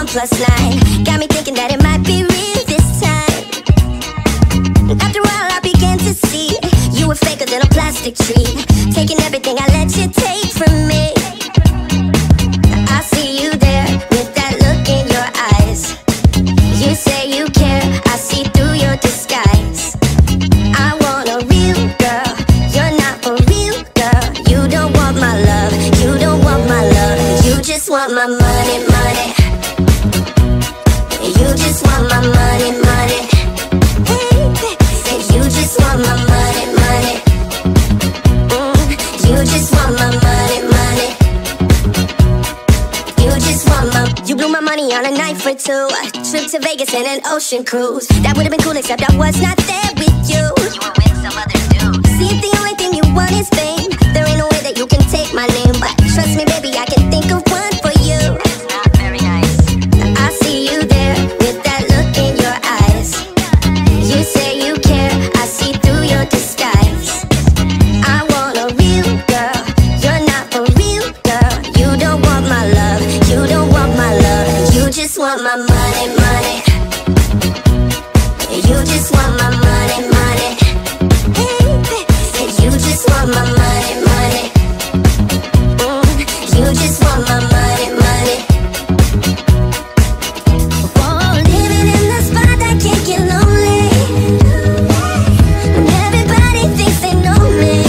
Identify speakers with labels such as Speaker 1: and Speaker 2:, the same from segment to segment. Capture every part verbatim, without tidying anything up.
Speaker 1: plus nine. Got me thinking that it might be real this time. After a while I began to see you were faker than a plastic tree, taking everything I let you take from me. I see you there with that look in your eyes. You say you care, I see through your disguise. I want a real girl, you're not for real, girl. You don't want my love, you don't want my love. You just want my money, money. You just want my money, money. You just want my money, money. Mm, you just want my money, money. You just want my. You blew my money on a night for two, a trip to Vegas and an ocean cruise. That would've been cool except I was not there with you. You were with some other dude. See, if the only thing you want is fame, there ain't no way that you can take my name. But trust me, baby, I can think of one for you. It's not very nice. I see you there with that look in your eyes. You say you care, I see through your disguise. I want a real girl, you're not for real, girl. You don't want my love, you don't want my love. You just want my money, money. You just want my money, money. You just want my money, money. Mm, you just want my money, money. Oh, living in the spot that can't get lonely. Everybody thinks they know me.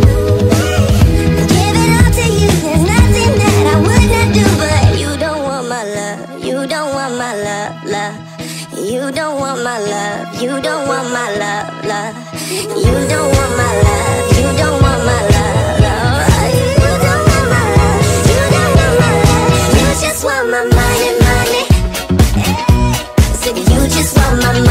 Speaker 1: Give it all to you, there's nothing that I would not do. But you don't want my love, you don't want my love, love. You don't want my love, you don't want my love, love. You don't want my love, you don't want my love, love. You don't want my love, you don't want my love. You just want my money, money. Said you just want my money.